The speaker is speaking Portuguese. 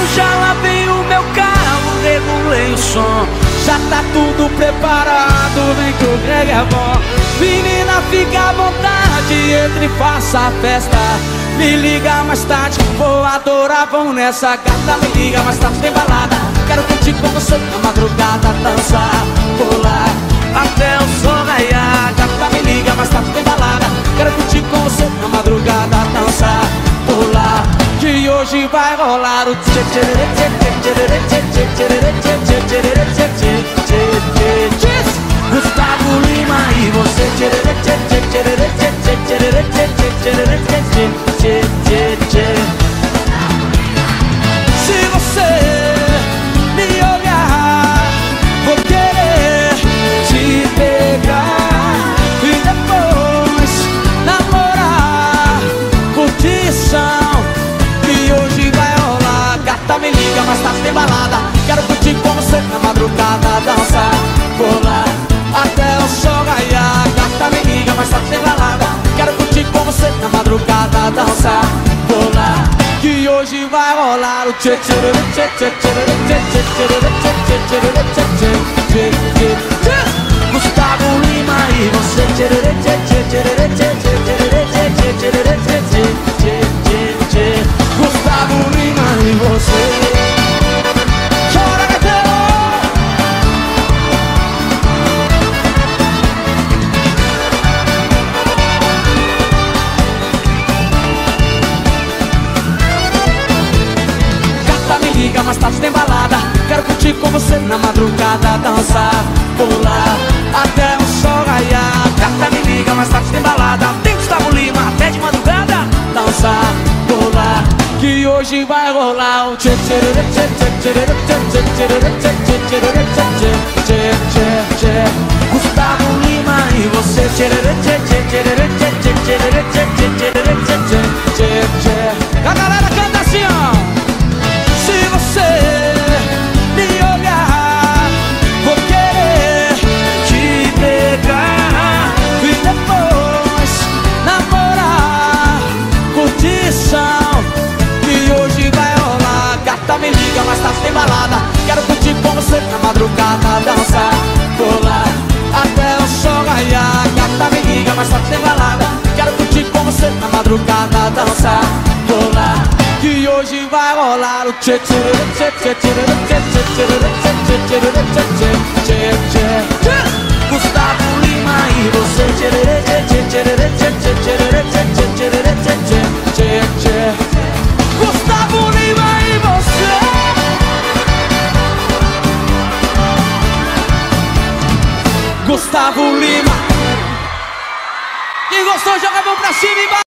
Eu já lavei o meu carro, regulei o som, já tá tudo preparado, vem que o Greg é bom. Menina, fica à vontade, entre e faça a festa. Me liga mais tarde, vou adorar, vamos nessa gata. Me liga mais tarde, tem balada. Quero curtir com você na madrugada, dançar, pular até o sol raiar. Gata, me liga mais tarde, tem balada. Quero curtir com você na madrugada, dançar, pular, que hoje vai rolar o tchê tchê tchê tchê tchê tchê tchê tchê tchê tchê tchê. Gustavo Lima e você tchê tchê tchê tchê tchê tchê tchê tchê tchê tchê tchê. Se você me olhar, vou querer te pegar e depois namorar. Curtição que hoje vai rolar. Gata, me liga, mas tarde tem balada. Quero curtir com você na madrugada, dançar, pular até o sol raiar. Gata, me liga, mas tarde tem balada. Quero curtir com você na madrugada, dançar, pular, que hoje vai rolar o tchê tchê tchê tchê tchê tchê tchê tchê tchê tchê. Gustavo Lima e você tchê tchê tchê tchê tchê tchê tchê tchê tchê. Gustavo Lima e você. Chora, gaiteiro! Liga, mais tarde tem balada. Quero curtir com você na madrugada, dançar, pular até o sol raiar. Gata, me liga, mais tarde tem balada. Tem Gustavo Lima até de madrugada, dançar, pular, que hoje vai rolar o tchê tchê tchê tchê tchê tchê tchê tchê tchê tchê. Gustavo Lima e você tchê tchê tchê tchê tchê tchê tchê tchê. A galera canta assim, ó. Se você me olhar, vou querer te pegar e depois namorar. Curtição que hoje vai rolar. Gata, me liga, mais tarde tem balada. Quero curtir com você na madrugada, dançar, pular até o sol raiar. Gata, me liga, mais tarde tem balada. Quero curtir com você na madrugada, dançar, pular, que hoje vai rolar o tchê tchê tchê tchê tchê tchê tchê tchê tchê. Gustavo Lima e você tchê tchê tchê tchê tchê tchê tchê. Gustavo Lima e você. Gustavo Lima. Quem gostou, joga a mão pra cima e